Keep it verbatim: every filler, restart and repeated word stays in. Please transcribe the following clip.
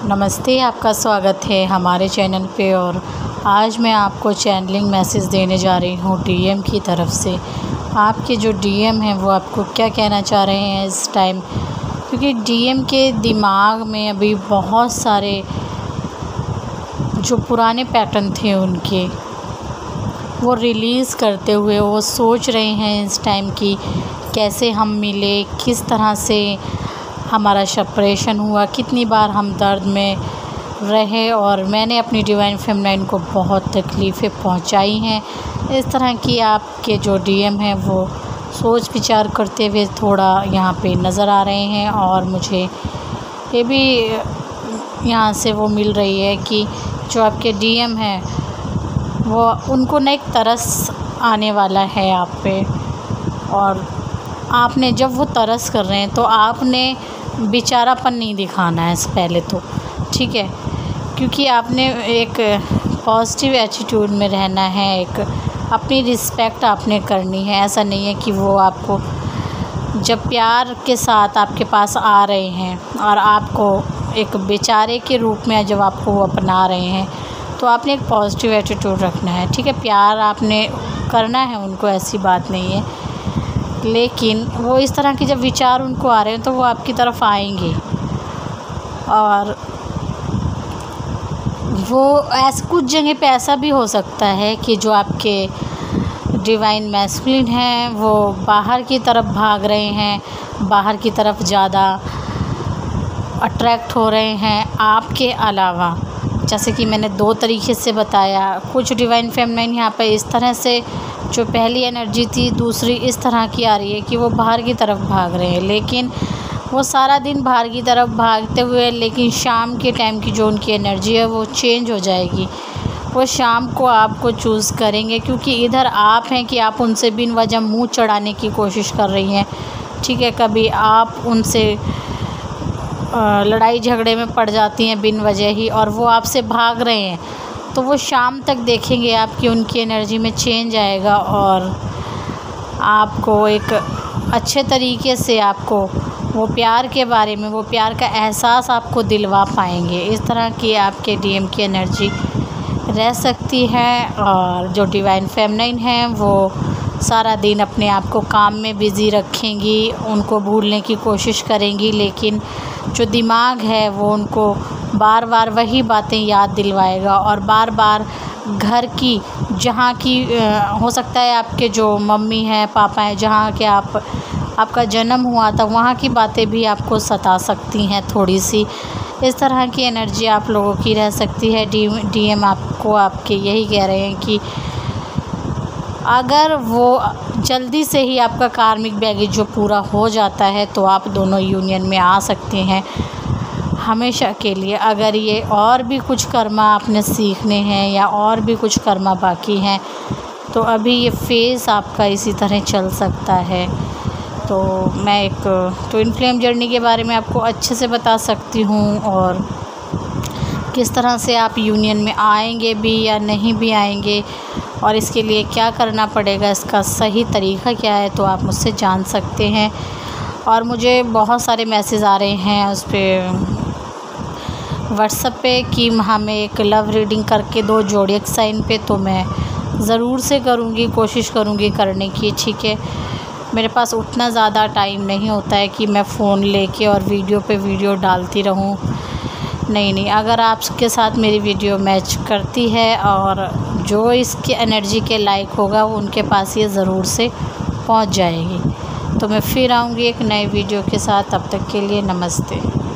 नमस्ते, आपका स्वागत है हमारे चैनल पे। और आज मैं आपको चैनलिंग मैसेज देने जा रही हूँ डीएम की तरफ से। आपके जो डीएम हैं वो आपको क्या कहना चाह रहे हैं इस टाइम, क्योंकि डीएम के दिमाग में अभी बहुत सारे जो पुराने पैटर्न थे उनके वो रिलीज़ करते हुए वो सोच रहे हैं इस टाइम की कैसे हम मिले, किस तरह से हमारा सेपरेशन हुआ, कितनी बार हम दर्द में रहे और मैंने अपनी डिवाइन फेमिनाइन को बहुत तकलीफ़ें पहुंचाई हैं। इस तरह की आपके जो डीएम हैं वो सोच विचार करते हुए थोड़ा यहाँ पे नज़र आ रहे हैं। और मुझे ये भी यहाँ से वो मिल रही है कि जो आपके डीएम हैं वो उनको ना एक तरस आने वाला है आप पे, और आपने जब वो तरस कर रहे हैं तो आपने बेचारापन नहीं दिखाना है पहले तो, ठीक है, क्योंकि आपने एक पॉजिटिव एटीट्यूड में रहना है, एक अपनी रिस्पेक्ट आपने करनी है। ऐसा नहीं है कि वो आपको जब प्यार के साथ आपके पास आ रहे हैं और आपको एक बेचारे के रूप में जब आपको वो अपना रहे हैं तो आपने एक पॉजिटिव एटीट्यूड रखना है, ठीक है। प्यार आपने करना है उनको, ऐसी बात नहीं है, लेकिन वो इस तरह के जब विचार उनको आ रहे हैं तो वो आपकी तरफ आएंगे। और वो ऐसे कुछ जगह पे ऐसा भी हो सकता है कि जो आपके डिवाइन मैस्कुलिन हैं वो बाहर की तरफ भाग रहे हैं, बाहर की तरफ ज़्यादा अट्रैक्ट हो रहे हैं आपके अलावा। जैसे कि मैंने दो तरीके से बताया, कुछ डिवाइन फेमिनाइन यहाँ पे इस तरह से जो पहली एनर्जी थी, दूसरी इस तरह की आ रही है कि वो बाहर की तरफ भाग रहे हैं, लेकिन वो सारा दिन बाहर की तरफ भागते हुए लेकिन शाम के टाइम की जो उनकी एनर्जी है वो चेंज हो जाएगी। वो शाम को आपको चूज़ करेंगे, क्योंकि इधर आप हैं कि आप उनसे बिन वजह मुँह चढ़ाने की कोशिश कर रही हैं, ठीक है। कभी आप उनसे लड़ाई झगड़े में पड़ जाती हैं बिन वजह ही, और वो आपसे भाग रहे हैं, तो वो शाम तक देखेंगे आपकी उनकी एनर्जी में चेंज आएगा और आपको एक अच्छे तरीके से आपको वो प्यार के बारे में, वो प्यार का एहसास आपको दिलवा पाएंगे। इस तरह की आपके डीएम की एनर्जी रह सकती है। और जो डिवाइन फेमिनाइन हैं वो सारा दिन अपने आप को काम में बिज़ी रखेंगी, उनको भूलने की कोशिश करेंगी, लेकिन जो दिमाग है वो उनको बार बार वही बातें याद दिलवाएगा और बार बार घर की, जहाँ की हो सकता है आपके जो मम्मी हैं, पापा हैं, जहाँ के आप आपका जन्म हुआ था वहाँ की बातें भी आपको सता सकती हैं थोड़ी सी। इस तरह की एनर्जी आप लोगों की रह सकती है। डी डीएम आपको आपके यही कह रहे हैं कि अगर वो जल्दी से ही आपका कार्मिक बैगेज जो पूरा हो जाता है तो आप दोनों यूनियन में आ सकते हैं हमेशा के लिए। अगर ये और भी कुछ कर्मा आपने सीखने हैं या और भी कुछ कर्मा बाकी हैं तो अभी ये फेज़ आपका इसी तरह चल सकता है। तो मैं एक ट्विन फ्लेम जर्नी के बारे में आपको अच्छे से बता सकती हूँ, और किस तरह से आप यूनियन में आएंगे भी या नहीं भी आएंगे और इसके लिए क्या करना पड़ेगा, इसका सही तरीका क्या है, तो आप मुझसे जान सकते हैं। और मुझे बहुत सारे मैसेज आ रहे हैं उस पर व्हाट्सएप पे कि हमें एक लव रीडिंग करके दो जोडिएक साइन पे, तो मैं ज़रूर से करूँगी, कोशिश करूँगी करने की, ठीक है। मेरे पास उतना ज़्यादा टाइम नहीं होता है कि मैं फ़ोन लेके और वीडियो पे वीडियो डालती रहूँ। नहीं नहीं अगर आपके साथ मेरी वीडियो मैच करती है और जो इसके एनर्जी के लायक होगा वो उनके पास ये ज़रूर से पहुंच जाएगी। तो मैं फिर आऊँगी एक नए वीडियो के साथ, तब तक के लिए नमस्ते।